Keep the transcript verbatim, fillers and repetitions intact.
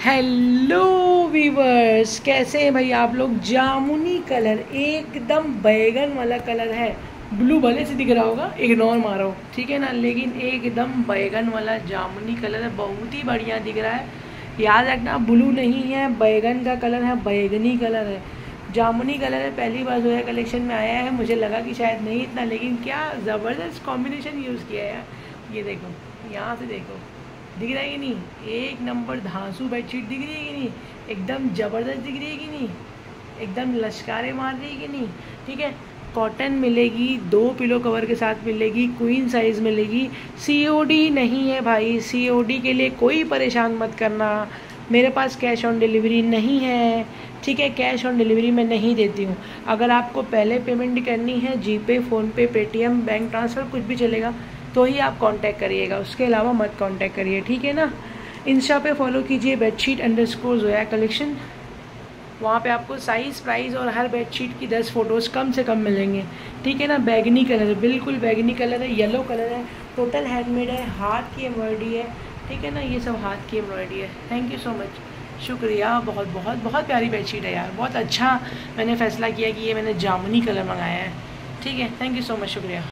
Hello viewers, कैसे हैं भाई आप लोग। जामुनी कलर, एकदम बैगन वाला कलर है। ब्लू भले से दिख रहा होगा, इग्नोर मारो, ठीक है ना, लेकिन एकदम बैगन वाला जामुनी कलर है, बहुत ही बढ़िया दिख रहा है। याद रखना, ब्लू नहीं है, बैगन का कलर है, बैगनी कलर है, जामुनी कलर है। पहली बार जो है कलेक्शन में आया है, मुझे लगा कि शायद नहीं इतना, लेकिन क्या ज़बरदस्त कॉम्बिनेशन यूज़ किया है यार। ये देखो, यहाँ से देखो, दिख रहा है कि नहीं, एक नंबर धांसू बेडशीट दिख रही है कि नहीं, एकदम ज़बरदस्त दिख रही है कि नहीं, एकदम लश्कारे मार रही है कि नहीं। ठीक है, कॉटन मिलेगी, दो पिलो कवर के साथ मिलेगी, क्वीन साइज़ मिलेगी। सीओडी नहीं है भाई, सीओडी के लिए कोई परेशान मत करना, मेरे पास कैश ऑन डिलीवरी नहीं है। ठीक है, कैश ऑन डिलीवरी मैं नहीं देती हूँ। अगर आपको पहले पेमेंट करनी है, GPay, PhonePe, Paytm, bank transfer, कुछ भी चलेगा, तो ही आप कांटेक्ट करिएगा, उसके अलावा मत कांटेक्ट करिए, ठीक है ना। इंस्टा पे फॉलो कीजिए बेडशीट अंडरस्कोर जोया कलेक्शन, वहाँ पे आपको साइज़, प्राइस और हर बेडशीट की दस फोटोज़ कम से कम मिलेंगे, ठीक है ना। बैगनी कलर है, बिल्कुल बैगनी कलर है, येलो कलर है, टोटल हैंडमेड है, हाथ की एम्ब्रॉयडरी है, ठीक है ना, ये सब हाथ की एम्ब्रॉयडरी है। थैंक यू सो मच, शुक्रिया, बहुत बहुत बहुत प्यारी बेडशीट है यार, बहुत अच्छा मैंने फ़ैसला किया कि ये मैंने जामुनी कलर मंगाया है, ठीक है। थैंक यू सो मच, शुक्रिया।